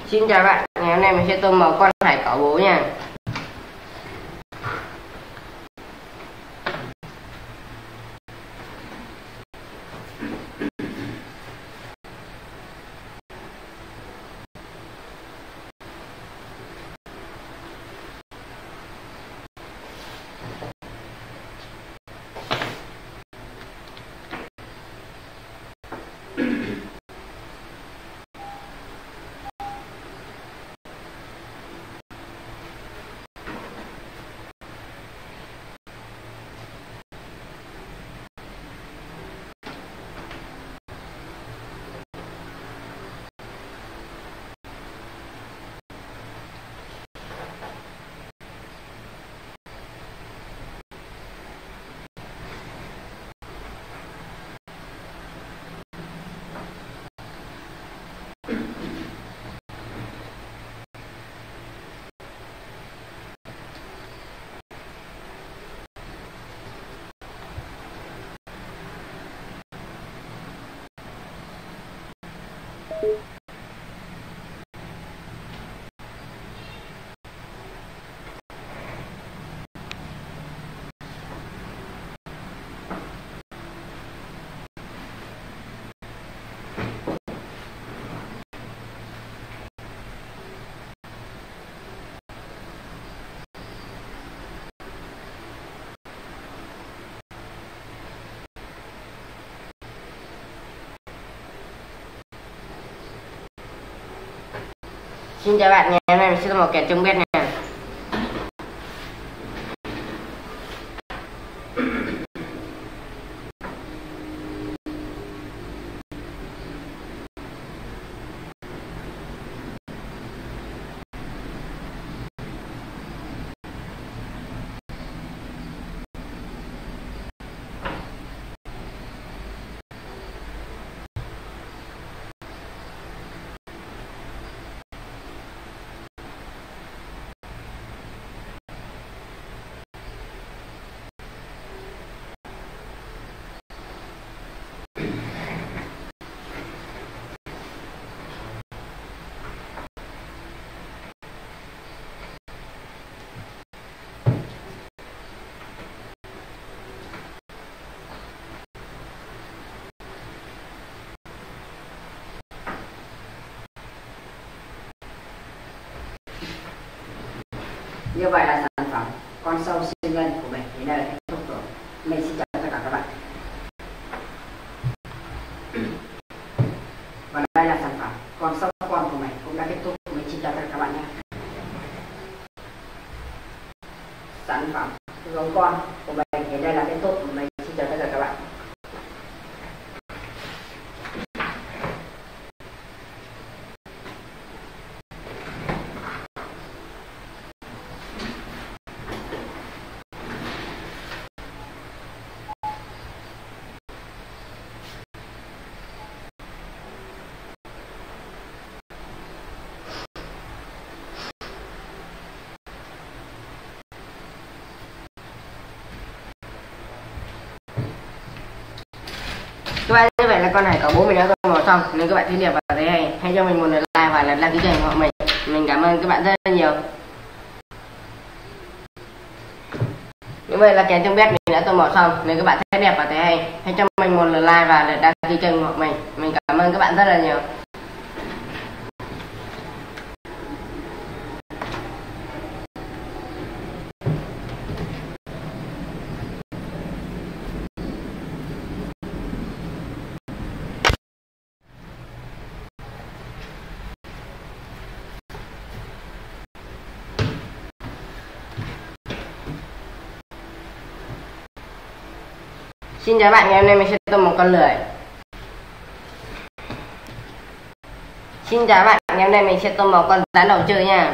Xin chào bạn, ngày hôm nay mình sẽ tô màu con hải cẩu bố nha. Xin chào bạn, ngày hôm nay mình sẽ tô màu kẹt trong bếp nha. Như vậy là sản phẩm con sâu siêu nhân của mình đến đây là kết thúc rồi. Mình xin chào tất cả các bạn. Và đây là sản phẩm con sâu con của mình cũng đã kết thúc. Mình xin chào tất cả các bạn nhé. Sản phẩm gấu con của mình đến đây là kết thúc. Mình xin chào tất cả các bạn. Các bạn, như vậy là con hải cẩu bố mình đã tô màu xong. Nếu các bạn thấy đẹp và thấy hay, hãy cho mình một like và đăng ký kênh của mình. Mình cảm ơn các bạn rất nhiều. Như vậy là kèn trong bếp mình đã tô màu xong. Nếu các bạn thấy đẹp và thấy hay, hãy cho mình một like và đăng ký kênh của mình. Mình cảm ơn các bạn rất là nhiều. Xin chào bạn, ngày hôm nay mình sẽ tô một con lười. Xin chào bạn, ngày hôm nay mình sẽ tô một con rắn đầu chơi nha.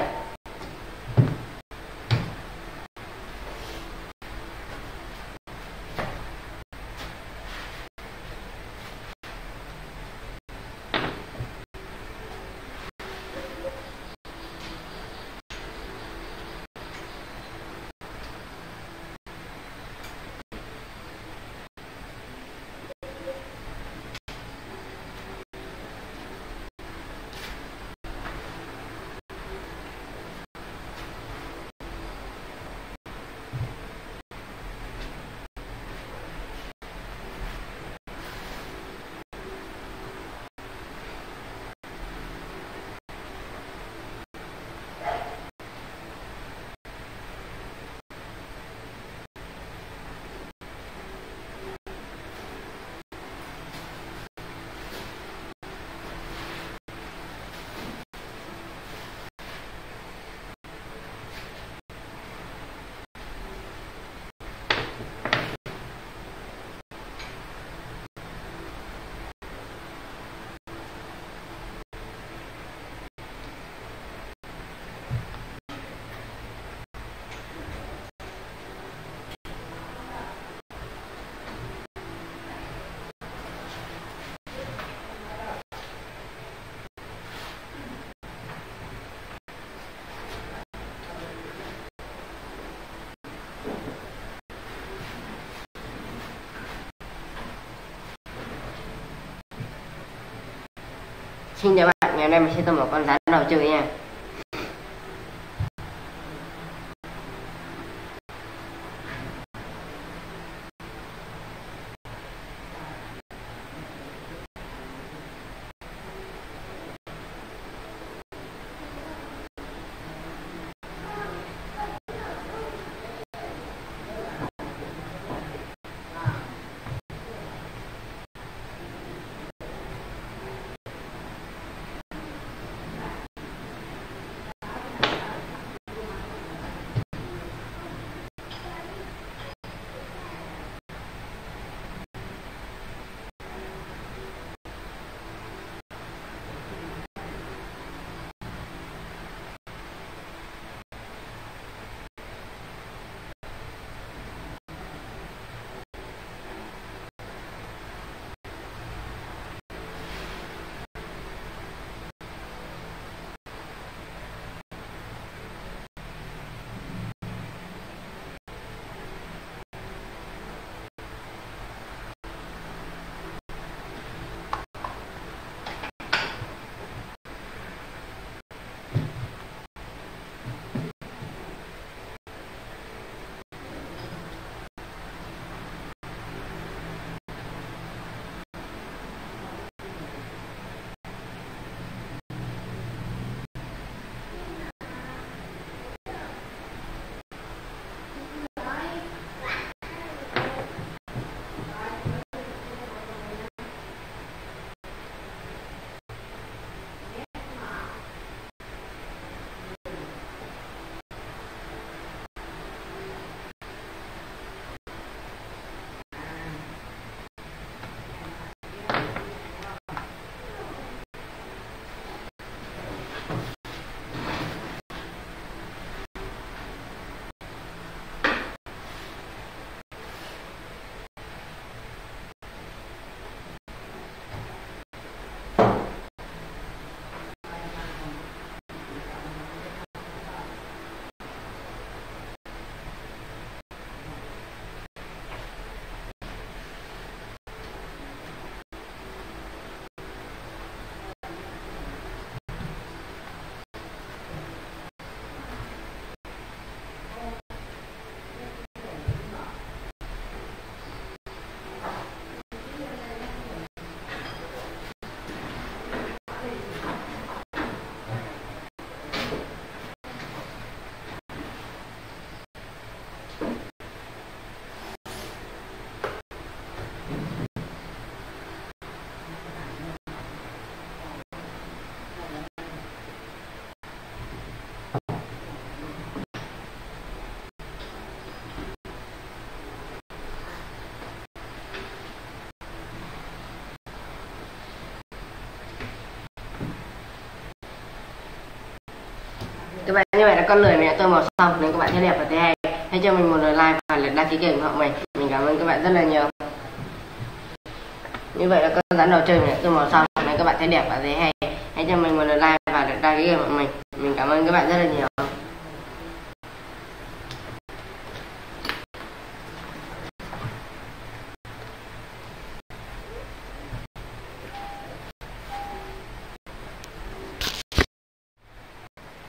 Xin chào bạn, ngày hôm nay mình sẽ tầm một con rắn đầu chơi nha. Các bạn, như vậy là con lười mẹ tôi màu xong. Nếu các bạn thấy đẹp và thấy hay, hãy cho mình một lượt like và lượt đăng ký kênh ủng hộ mình. Mình cảm ơn các bạn rất là nhiều. Như vậy là con rắn đầu chơi mẹ tôi màu xong. Nếu các bạn thấy đẹp và thấy hay, hãy cho mình một lượt like và lượt đăng ký kênh ủng hộ mình. Mình cảm ơn các bạn rất là nhiều.